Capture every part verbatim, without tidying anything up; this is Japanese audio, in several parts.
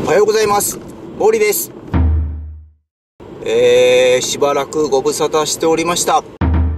おはようございます。モーリーです。えー、しばらくご無沙汰しておりました。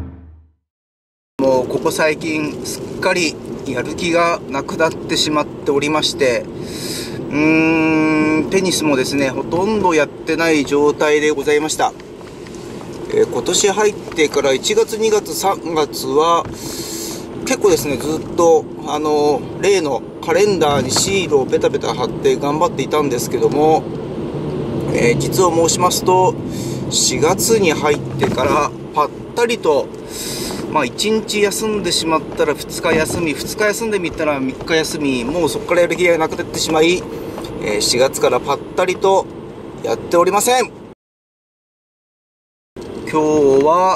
もうここ最近すっかりやる気がなくなってしまっておりまして、うーん、テニスもですね、ほとんどやってない状態でございました。えー、今年入ってからいちがつ、にがつ、さんがつは結構ですね、ずっとあの例のカレンダーにシールをペタペタ貼って頑張っていたんですけども、えー、実を申しますとしがつに入ってからぱったりと、まあ、いちにち休んでしまったらふつか休み、ふつか休んでみたらみっか休み、もうそこからやる気がなくなってしまい、えー、しがつからぱったりとやっておりません。今日は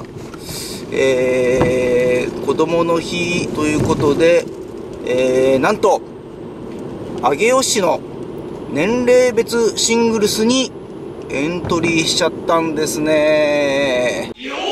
えー、子供の日ということで、えー、なんと上尾市の年齢別シングルスにエントリーしちゃったんですね。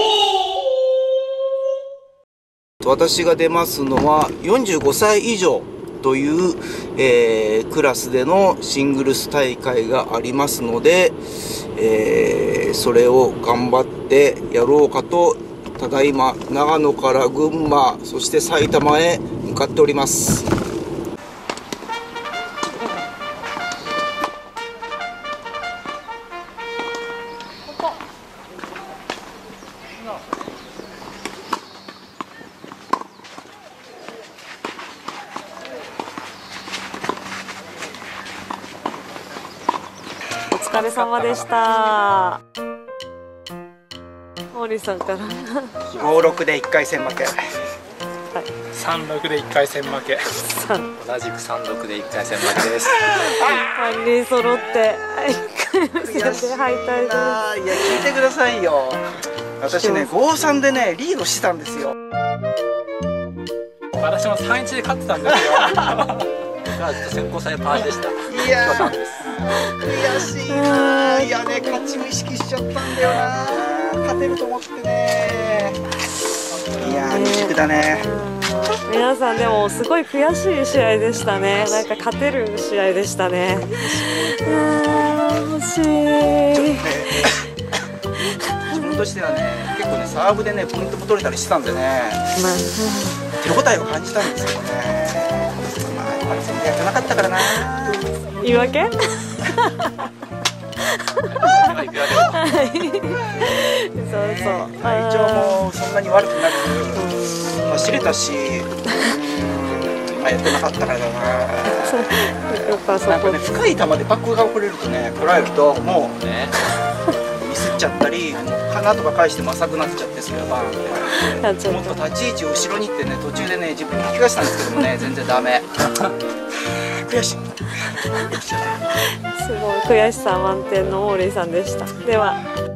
私が出ますのはよんじゅうごさい以上という、えー、クラスでのシングルス大会がありますので、えー、それを頑張ってやろうかと、ただいま長野から群馬、そして埼玉へ向かっております。 お疲れ様でした。モーリーさんからごろくでいっかい戦負け、はい、 さんろくでいっかい戦負け、同じくさんろくでいっかい戦負けです。 さんにん揃っていっかい戦で敗退です。 いや、聞いてくださいよ。私ね、ごたいさんでねリードしてたんですよ。 私もさんいちで勝ってたんですよ。ずっと先行されパーでした。 いやー、悔しいなー。いやね、勝ちも意識しちゃったんだよなー。勝てると思ってね。いやー、未熟だね。 皆さんでもすごい悔しい試合でしたね。なんか勝てる試合でしたね。あー、惜しい。 自分としてはね、結構ね、サーブでねポイントも取れたりしてたんでね、手応えを感じたんですけどね。まあやっぱり全然やってなかったからな。 言い訳？そうそう。 体調もそんなに悪くなく走れたし、まあやってなかったからだな。なんかね、深い球でパックが遅れるとね、こらえるともうねミスっちゃったり、鼻とか返しても浅くなっちゃって、それはもっと立ち位置を後ろにってね、途中でね自分に聞き返したんですけどもね、全然ダメ。悔しい。 すごい悔しさ満点のモーリーさんでした。では。